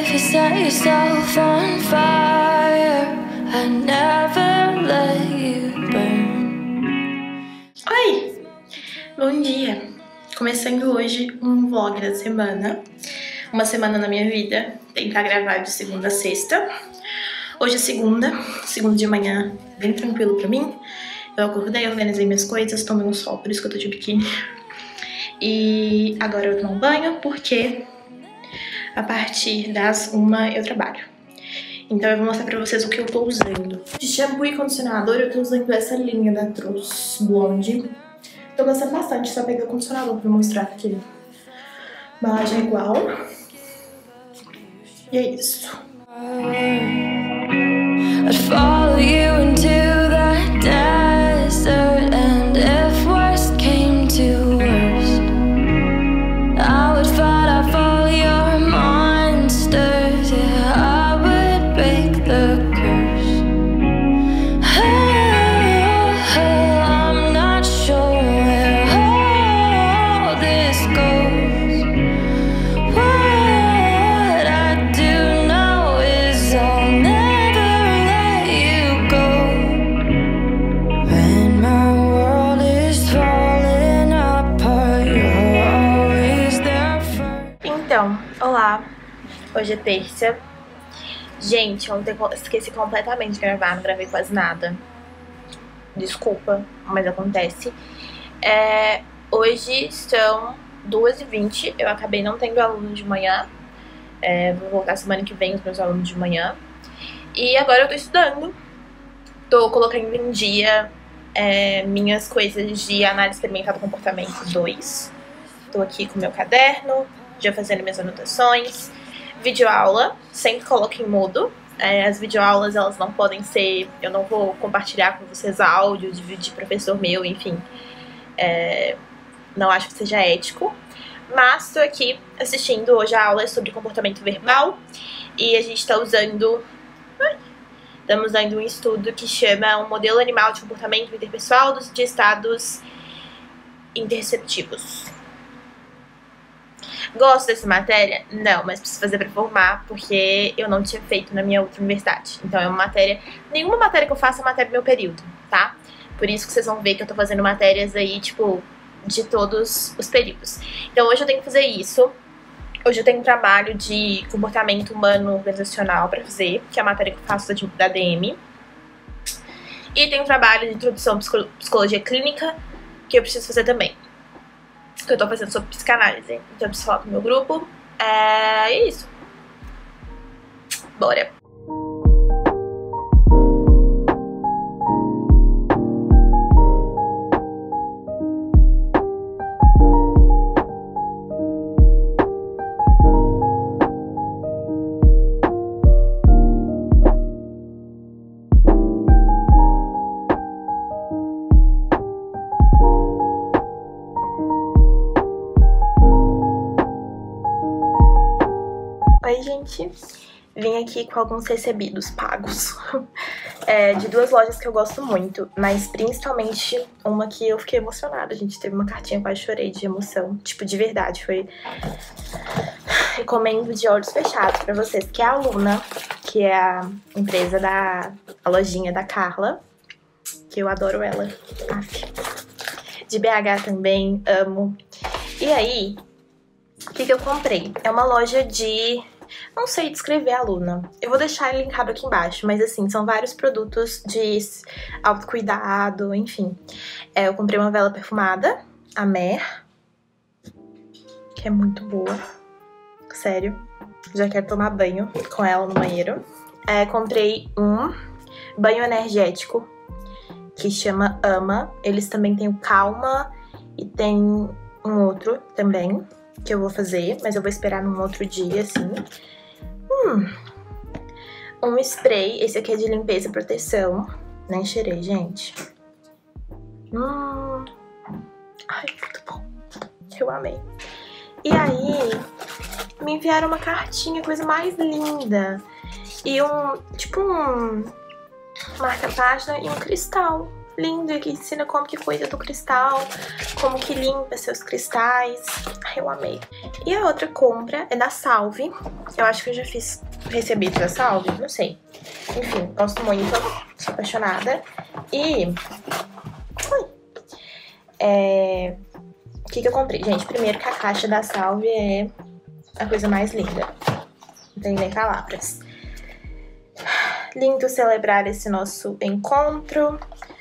if you set yourself on fire, I never let you burn. Oi! Bom dia! Começando hoje um vlog da semana. Uma semana na minha vida. Tentar gravar de segunda a sexta. Hoje é segunda de manhã, bem tranquilo pra mim. Eu acordei, organizei minhas coisas, tomei um sol, por isso que eu tô de biquíni. E agora eu tomo um banho, porque a partir das 1 eu trabalho. Então eu vou mostrar pra vocês o que eu tô usando. De shampoo e condicionador eu tô usando essa linha da Trousse Blonde. Tô gostando bastante, só peguei o condicionador pra mostrar que a embalagem é igual. E é isso. I'd follow you into the desert, and if worst came to worst, I would fight off all your monsters. Yeah, I would break the curse. I'm not sure where all this goes. What I do know is I'll never let you go. When my world is falling apart, you're always there for. Então, olá. Hoje é terça. Gente, ontem eu esqueci completamente de gravar, não gravei quase nada. Desculpa, mas acontece. Hoje são 2h20, eu acabei não tendo aluno de manhã. Vou voltar semana que vem os meus alunos de manhã. E agora eu tô estudando. Tô colocando em dia minhas coisas de análise experimental do comportamento 2. Tô aqui com meu caderno, já fazendo minhas anotações. Videoaula, sempre coloco em mudo. As videoaulas, elas não podem ser... Eu não vou compartilhar com vocês áudio de professor meu, enfim. Não acho que seja ético. Mas tô aqui assistindo. Hoje a aula é sobre comportamento verbal. E a gente tá usando... Estamos usando um estudo que chama um modelo animal de comportamento interpessoal de estados interceptivos. Gosto dessa matéria? Não, mas preciso fazer pra formar, porque eu não tinha feito na minha outra universidade. Então é uma matéria... Nenhuma matéria que eu faço é matéria do meu período, tá? Por isso que vocês vão ver que eu tô fazendo matérias aí, tipo, de todos os períodos. Então hoje eu tenho que fazer isso. Hoje eu tenho um trabalho de comportamento humano organizacional pra fazer, que é a matéria que eu faço da DM. E tem um trabalho de introdução à psicologia clínica, que eu preciso fazer também. Que eu tô fazendo sobre psicanálise. Então eu preciso falar com o meu grupo. É isso. Bora. Oi, gente. Vim aqui com alguns recebidos pagos de 2 lojas que eu gosto muito, mas principalmente uma que eu fiquei emocionada. A gente teve uma cartinha, quase chorei de emoção, tipo, de verdade. Foi recomendo de olhos fechados pra vocês, que é a Luna, que é a empresa a lojinha da Carla, que eu adoro ela. De BH também, amo. E aí, o que eu comprei? É uma loja de... Não sei descrever a Luna. Eu vou deixar ele linkado aqui embaixo, mas assim, são vários produtos de autocuidado, enfim. Eu comprei uma vela perfumada, a Mer, que é muito boa. Sério, já quero tomar banho com ela no banheiro. Comprei um banho energético, que chama Ama. Eles também têm o Calma e tem um outro também, que eu vou fazer, mas eu vou esperar num outro dia, assim. Um spray, esse aqui é de limpeza e proteção. Nem cheirei, gente. Ai, muito bom. Eu amei. E aí, me enviaram uma cartinha, coisa mais linda. E tipo um marca-página e um cristal. lindo, que ensina como que cuida do cristal, como que limpa seus cristais. Ai, eu amei. E a outra compra é da Salve. Eu acho que eu já recebi da Salve, não sei. Enfim, gosto muito, sou apaixonada. E... o que eu comprei? Gente, primeiro que a caixa da Salve é a coisa mais linda. Não tem nem palavras. Lindo celebrar esse nosso encontro.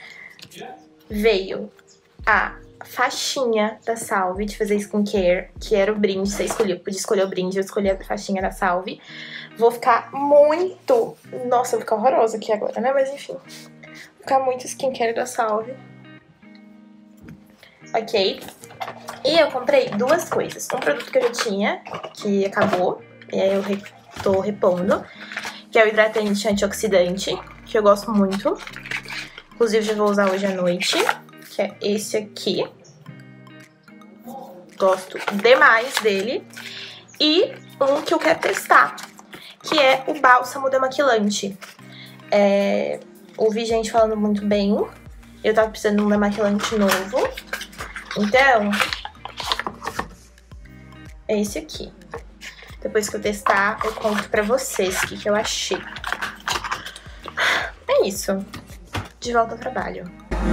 Veio a faixinha da Salve de fazer skincare, que era o brinde. Você escolheu, podia escolher o brinde, eu escolhi a faixinha da Salve. Vou ficar muito... Nossa, eu vou ficar horrorosa aqui agora, né? Mas enfim. Vou ficar muito skincare da Salve. Ok. E eu comprei duas coisas. Um produto que eu já tinha, que acabou. E aí eu tô repondo. Que é o hidratante antioxidante, que eu gosto muito. Inclusive, já vou usar hoje à noite. Que é esse aqui. Gosto demais dele. E um que eu quero testar, que é o bálsamo demaquilante. Ouvi gente falando muito bem. Eu tava precisando de um demaquilante novo. Então, é esse aqui. Depois que eu testar, eu conto pra vocês o que eu achei. É isso. De volta ao trabalho.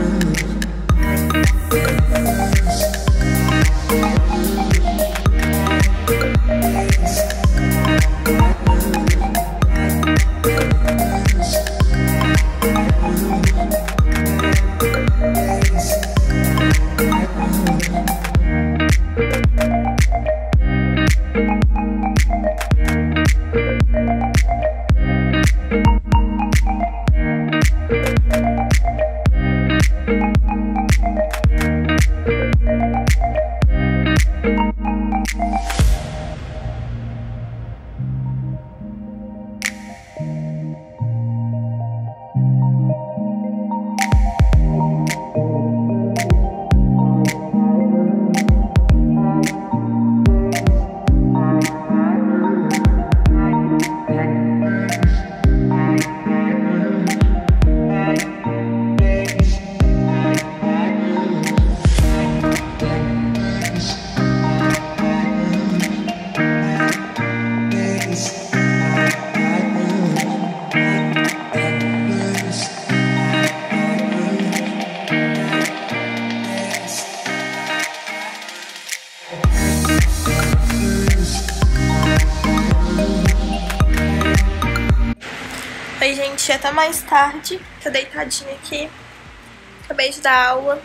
Oi, gente, já tá mais tarde. Tô deitadinha aqui. Acabei de dar aula.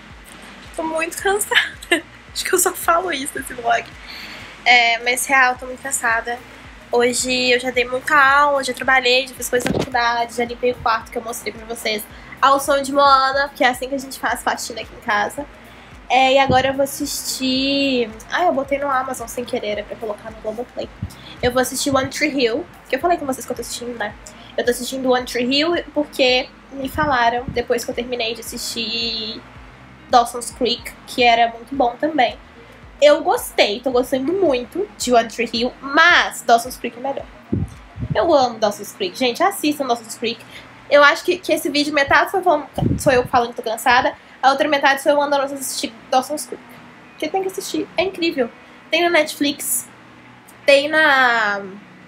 Tô muito cansada. Acho que eu só falo isso nesse vlog. Mas real, tô muito cansada. Hoje eu já dei muita aula, já trabalhei, já fiz coisas na faculdade, já limpei o quarto que eu mostrei pra vocês ao som de Moana, que é assim que a gente faz faxina aqui em casa. E agora eu vou assistir... eu botei no Amazon sem querer, pra colocar no Globoplay. Eu vou assistir One Tree Hill, que eu falei com vocês que eu tô assistindo, né? Eu tô assistindo One Tree Hill porque me falaram, depois que eu terminei de assistir Dawson's Creek, que era muito bom também. Eu gostei, tô gostando muito de One Tree Hill, mas Dawson's Creek é melhor. Eu amo Dawson's Creek. Gente, assistam Dawson's Creek. Eu acho que esse vídeo, metade sou eu falando que tô cansada, a outra metade sou eu mandando vocês assistir Dawson's Creek. Porque tem que assistir, é incrível. Tem na Netflix, tem na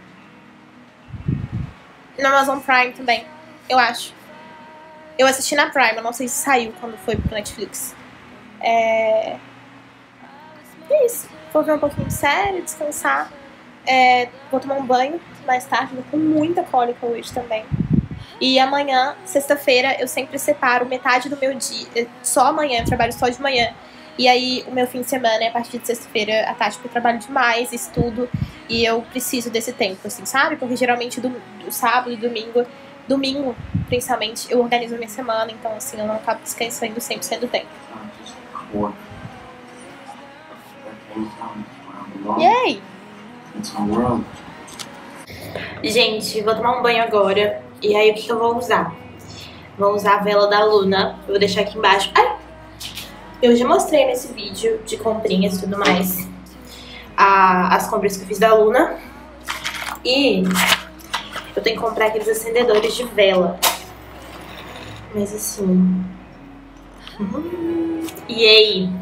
Amazon Prime também, eu acho. Eu assisti na Prime, eu não sei se saiu quando foi pro Netflix. É isso. Vou ver um pouquinho de série, descansar. Vou tomar um banho mais tarde, vou com muita cólica hoje também. E amanhã, sexta-feira, eu sempre separo metade do meu dia. Só amanhã, eu trabalho só de manhã. E aí, o meu fim de semana é a partir de sexta-feira à tarde, porque eu trabalho demais, estudo. E eu preciso desse tempo, assim, sabe? Porque geralmente do sábado e domingo, principalmente, eu organizo a minha semana. Então, assim, eu não acabo descansando 100% do tempo. Yay! Gente, vou tomar um banho agora. E aí, o que eu vou usar? Vou usar a vela da Luna. Eu vou deixar aqui embaixo. Eu já mostrei nesse vídeo de comprinhas e tudo mais as compras que eu fiz da Luna. E eu tenho que comprar aqueles acendedores de vela. Mas assim, E aí?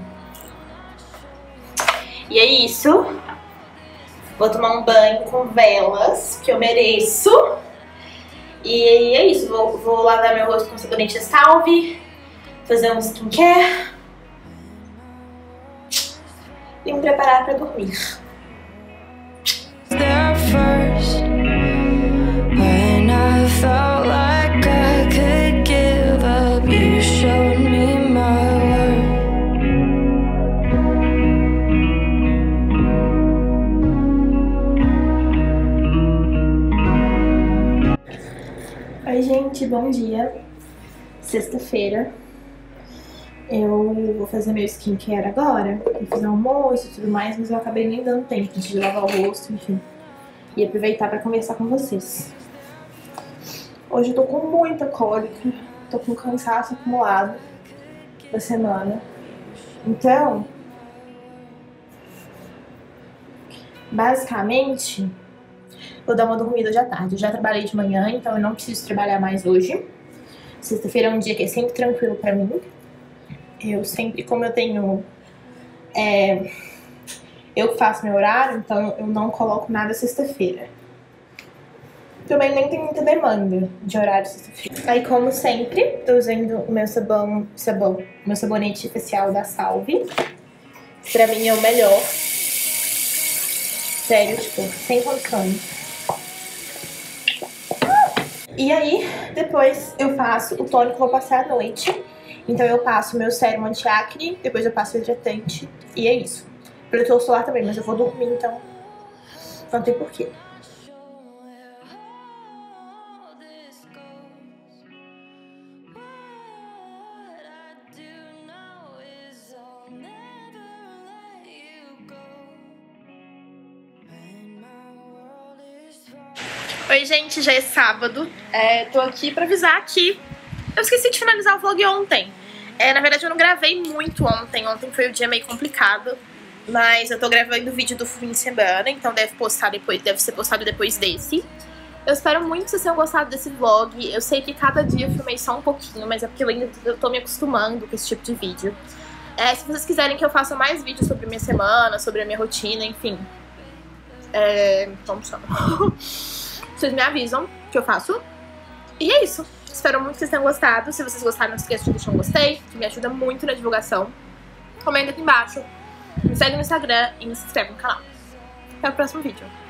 E é isso. Vou tomar um banho com velas, que eu mereço. E é isso. Vou lavar meu rosto com sabonete Salve, fazer um skincare e me preparar para dormir. Oi gente, bom dia. Sexta-feira. Eu vou fazer meu skincare agora. Eu fiz almoço e tudo mais, mas eu acabei nem dando tempo de lavar o rosto, enfim. E aproveitar pra conversar com vocês. Hoje eu tô com muita cólica. Tô com cansaço acumulado da semana. Então, basicamente, vou dar uma dormida hoje à tarde. Eu já trabalhei de manhã, então eu não preciso trabalhar mais hoje. Sexta-feira é um dia que é sempre tranquilo pra mim. Eu sempre, como eu tenho... eu que faço meu horário, então eu não coloco nada sexta-feira. Também nem tem muita demanda de horário sexta-feira. Aí, como sempre, tô usando o meu meu sabonete facial da Salve. Pra mim é o melhor. Sério, tipo, sem condições. E aí, depois eu faço o tônico que eu vou passar à noite. Então eu passo meu sérum anti-acne, depois eu passo o hidratante. E é isso. Protetor solar também, mas eu vou dormir, então não tem porquê. Oi gente, já é sábado, tô aqui pra avisar que eu esqueci de finalizar o vlog ontem. Na verdade eu não gravei muito ontem foi um dia meio complicado, mas eu tô gravando o vídeo do fim de semana, então deve ser postado depois desse. Eu espero muito que vocês tenham gostado desse vlog. Eu sei que cada dia eu filmei só um pouquinho, mas é porque eu tô me acostumando com esse tipo de vídeo. Se vocês quiserem que eu faça mais vídeos sobre a minha semana, sobre a minha rotina, enfim, como chama? Vocês me avisam que eu faço. E é isso. Espero muito que vocês tenham gostado. Se vocês gostaram, não se esqueça de deixar um gostei, que me ajuda muito na divulgação. Comenta aqui embaixo. Me segue no Instagram e se inscreve no canal. Até o próximo vídeo.